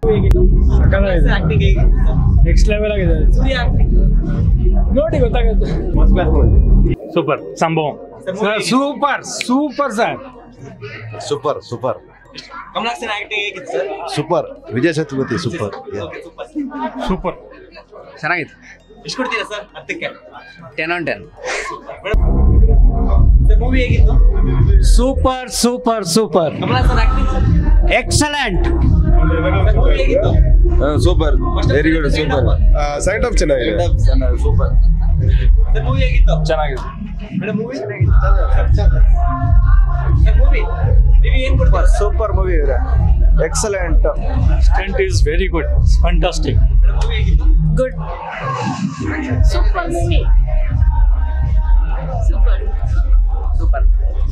Movie ಹೇಗಿತ್ತು? ಸಕ್ಕತ್ತಾಗಿದೆ. Acting ಹೇಗಿತ್ತು ಸರ್? ನೆಕ್ಸ್ಟ್ ಲೆವೆಲ್ ಆಗಿದೆ. ಸೂರ್ಯ ಆಕ್ಟಿಂಗ್ ನೋಡಿ ಗೊತ್ತಾಗುತ್ತೆ. First class movie. ಸೂಪರ್ ಸಂಭವ. Super super sir. Super super Kamal Haasan acting ಹೇಗಿತ್ತು sir? Super. Vijay Sethupathi super. Okay super. Super ಚೆನ್ನಾಗಿತ್ತು. ಎಷ್ಟು ಕೊಡ್ತೀರಾ ಸರ್ 10ಕ್ಕೆ? 10 on 10. ಸರ್ ಮೂವಿ ಹೇಗಿತ್ತು? Super super super. Kamal Haasan acting sir? Excellent. Sir movie ಹೇಗಿತ್ತು? Super very good super. Second half ಚೆನ್ನಾಗಿದೆ. Super. Sir movie ಹೇಗಿತ್ತು? ಚೆನ್ನಾಗಿದೆ. ಮೇಡಮ್ ಮೂವಿ ಸರ್ ಮೂವಿ ನೀವು ಏನು ಕೊಡ್ತೀರಾ? ಸೂಪರ್ ಮೂವಿ ಇದೆ. Excellent. Stunt is very good. Fantastic. Madam movie ಹೇಗಿತ್ತು? Good. Super movie. Super. Super.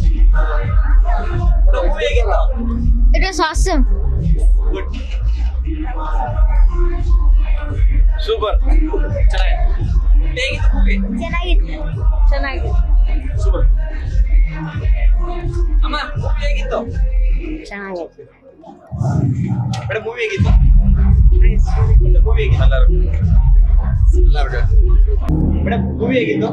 Madam movie ಹೇಗಿತ್ತು? It was awesome. Good. Super. ಚೆನ್ನಾಗಿದೆ. ಹೇಗಿತ್ತು ಮೂವಿ? ಚೆನ್ನಾಗಿತ್ತು. ಸೂಪರ್. ಅಮ್ಮ ಮೂವಿ ಹೇಗಿತ್ತು? ಚೆನ್ನಾಗಿತ್ತು. ಮೇಡಮ್ ಮೂವಿ ಹೇಗಿತ್ತು? ಮೂವಿ ಹೇಗಿತ್ತು? ಮೇಡಮ್ ಮೂವಿ ಹೇಗಿತ್ತು?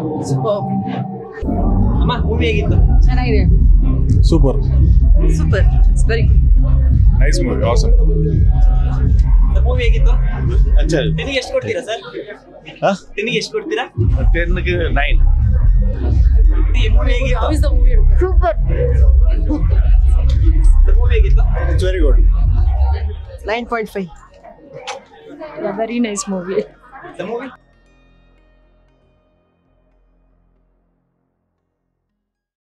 ಅಮ್ಮ ಮೂವಿ ಹೇಗಿತ್ತು? ಚೆನ್ನಾಗಿದೆ. Super. Super. It's very good. Nice movie. Awesome. Sir movie ಹೇಗಿತ್ತು? ಅಚ್ಚಾ. 10ಗೆ ಎಷ್ಟು ಕೊಡ್ತೀರಾ ಸರ್? 10ಗೆ ಎಷ್ಟು ಕೊಡ್ತೀರಾ? 10ಗೆ 9. ಈ ಮೂವಿ ಹೇಗಿತ್ತು? How is the movie? Super. Sir movie ಹೇಗಿತ್ತು? It's very good. 9.5. Yeah, very nice movie. Sir movie